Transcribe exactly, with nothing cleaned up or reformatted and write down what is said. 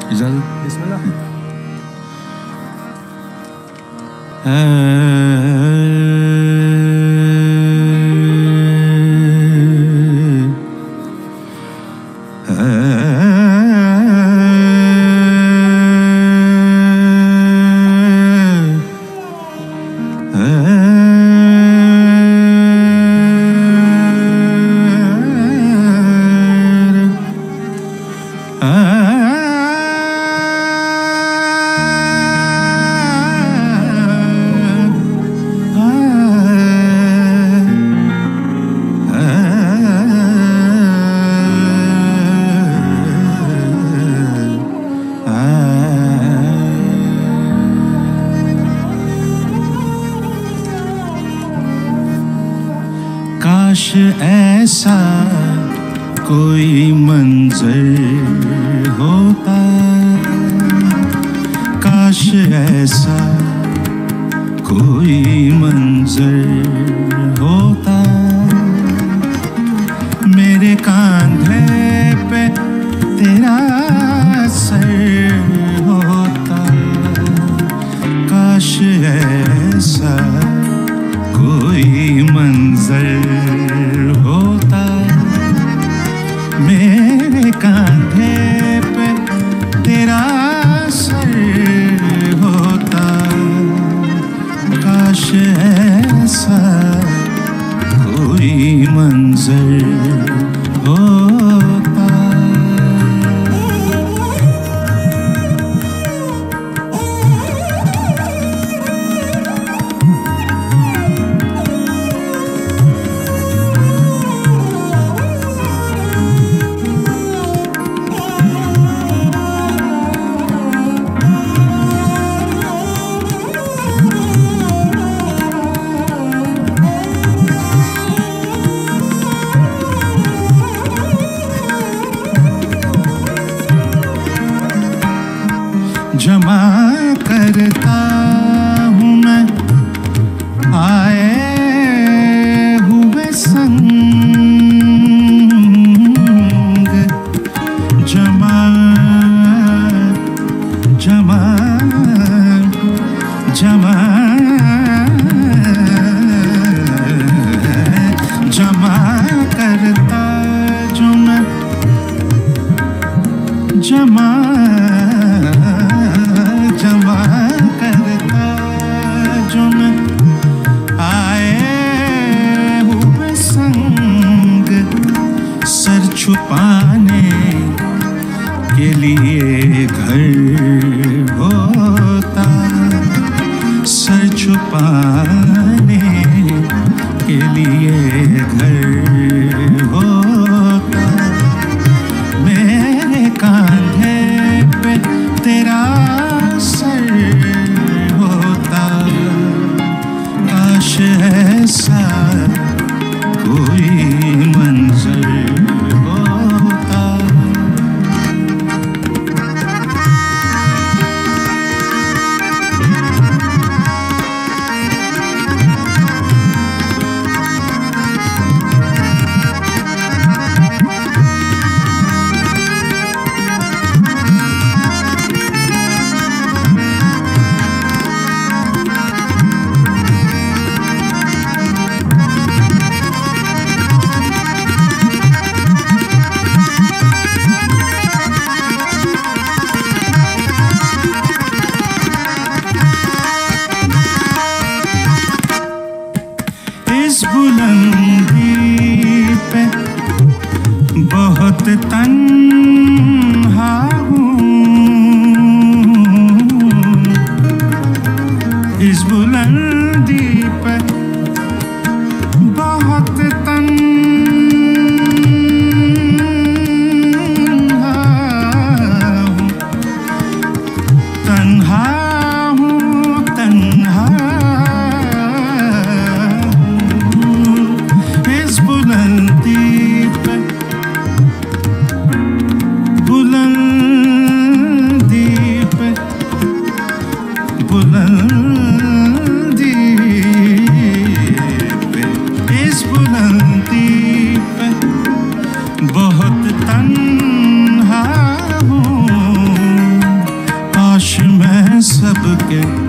इजाजत? बिस्मिल्लाह। काश ऐसा कोई मंजर होता, काश ऐसा कोई मंजर होता, मेरे कांधे पे तेरा सर होता। काश ऐसा कोई मंजर होता, मेरे कांधे पे तेरा सर होता। काश ऐसा कोई मंजर होता। जमा करता हूँ मैं आए हुए संग, जमा जमा जमा जमा करता जो मैं, जमा जमा करता जो मैं आए हुए संग, सर छुपाने के लिए घर होता, सर छुपाने के लिए घर होता, मेरे कांधे पे तेरा सर होता। काश ऐसा कोई मंजर होता। के